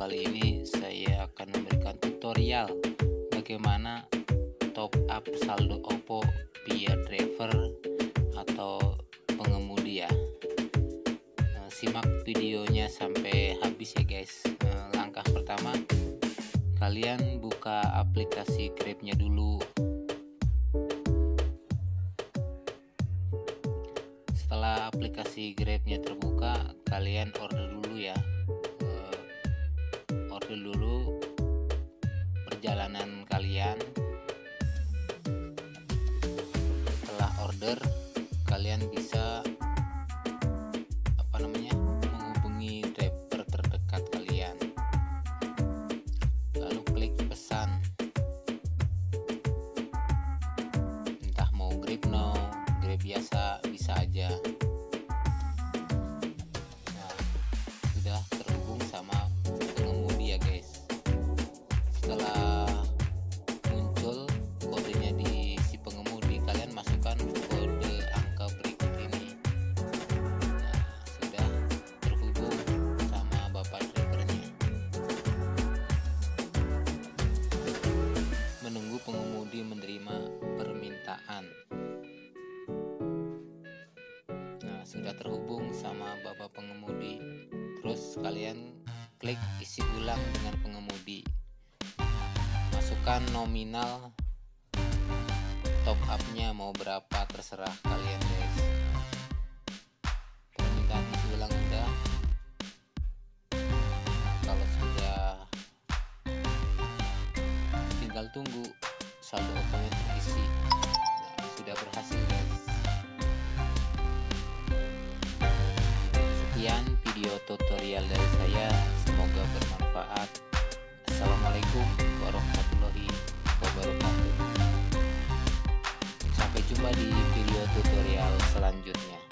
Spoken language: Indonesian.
kali ini saya akan memberikan tutorial bagaimana top up saldo OVO via driver atau pengemudi ya. Simak videonya sampai habis ya guys. Langkah pertama, kalian buka aplikasi Grab-nya dulu. Setelah aplikasi Grab-nya terbuka, kalian order dulu ya. Order dulu perjalanan kalian. Setelah order, kalian bisa menghubungi driver terdekat kalian, lalu klik pesan, entah mau Grab Now, Grab biasa, bisa aja. Nah, sudah terhubung sama pengemudi ya guys. Setelah muncul kodenya di si pengemudi, kalian masukkan kode angka berikut ini. Nah, sudah terhubung sama bapak drivernya. Menunggu pengemudi menerima permintaan. Nah, sudah terhubung sama bapak pengemudi. Terus kalian klik isi ulang dengan pengemudi. Masukkan nominal top up-nya mau berapa, terserah kalian guys. Permintaan isi ulang udah. Kalau sudah, tinggal tunggu saldo OVO-nya terisi. Nah, sudah berhasil guys. Sekian video tutorial dari saya, semoga bermanfaat. Assalamualaikum warahmatullahi wabarakatuh. Sampai jumpa di video tutorial selanjutnya.